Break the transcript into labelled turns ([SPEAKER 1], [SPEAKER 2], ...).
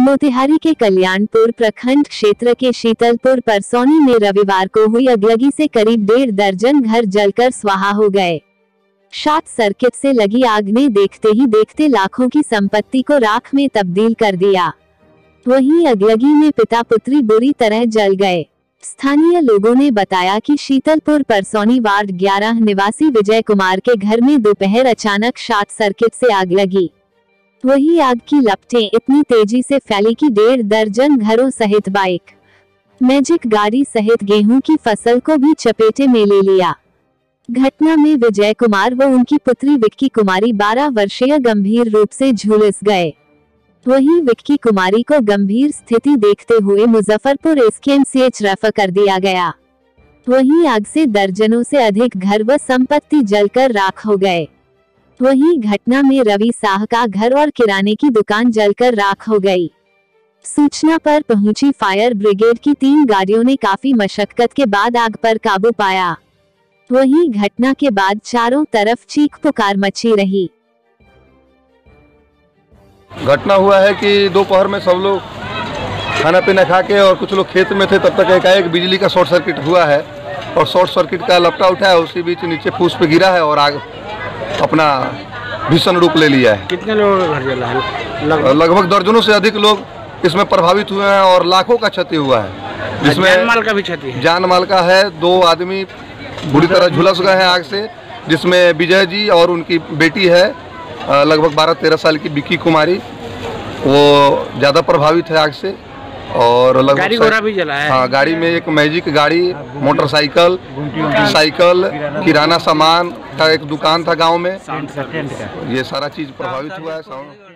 [SPEAKER 1] मोतिहारी के कल्याणपुर प्रखंड क्षेत्र के शीतलपुर परसौनी में रविवार को हुई अगलगी से करीब 1.5 दर्जन घर जलकर स्वाहा हो गए। शॉर्ट सर्किट से लगी आग ने देखते ही देखते लाखों की संपत्ति को राख में तब्दील कर दिया। वहीं अगलगी में पिता पुत्री बुरी तरह जल गए। स्थानीय लोगों ने बताया कि शीतलपुर परसौनी वार्ड 11 निवासी विजय कुमार के घर में दोपहर अचानक शॉर्ट सर्किट से आग लगी। वही आग की लपटें इतनी तेजी से फैली कि 1.5 दर्जन घरों सहित बाइक, मैजिक गाड़ी सहित गेहूं की फसल को भी चपेटे में ले लिया। घटना में विजय कुमार व उनकी पुत्री विक्की कुमारी 12 वर्षीय गंभीर रूप से झुलस गए। वहीं विक्की कुमारी को गंभीर स्थिति देखते हुए मुजफ्फरपुर एसकेएमसीएच रेफर कर दिया गया। वहीं आग से दर्जनों से अधिक घर व संपत्ति जलकर राख हो गए। वहीं घटना में रवि साह का घर और किराने की दुकान जलकर राख हो गई। सूचना पर पहुंची फायर ब्रिगेड की 3 गाड़ियों ने काफी मशक्कत के बाद आग पर काबू पाया। वहीं घटना के बाद चारों तरफ चीख पुकार मची रही।
[SPEAKER 2] घटना हुआ है कि दोपहर में सब लोग खाना पीना खा के और कुछ लोग खेत में थे, तब तक एकाएक बिजली का शॉर्ट सर्किट हुआ है और शॉर्ट सर्किट का लपटा उठा है। उसी बीच नीचे फूस पे गिरा है और आग अपना भीषण रूप ले लिया है।
[SPEAKER 3] कितने लोग घर जला है?
[SPEAKER 2] लगभग दर्जनों से अधिक लोग इसमें प्रभावित हुए हैं और लाखों का क्षति हुआ है, जिसमें
[SPEAKER 3] जान माल का भी क्षति है।
[SPEAKER 2] जान माल का है। 2 आदमी बुरी तरह झुलस गए हैं आग से, जिसमें विजय जी और उनकी बेटी है लगभग 12-13 साल की विक्की कुमारी, वो ज़्यादा प्रभावित है आग से। और लगभग
[SPEAKER 3] गाड़ी घोड़ा भी जला है।
[SPEAKER 2] हाँ, गाड़ी में एक मैजिक गाड़ी, मोटरसाइकिल, साइकिल, किराना सामान का एक दुकान था गांव में, ये सारा चीज़ प्रभावित हुआ है।